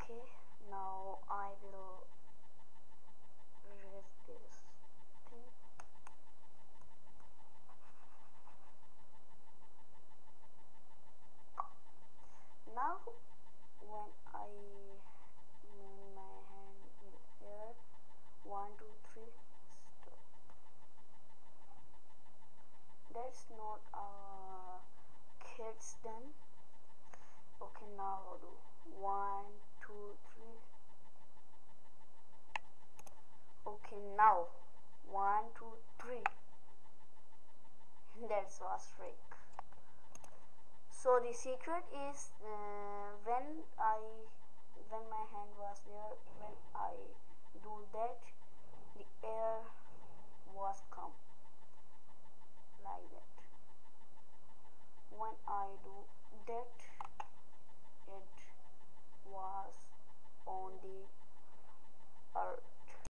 Okay, now I will erase this thing. Now when my hand in here, 1 2 3, stop. That's not kids done. Okay, now I'll do 1 2 3. Okay, now 1 2 3. That was trick. So the secret is when my hand was there, when I do that, the air was come like that. When I do that,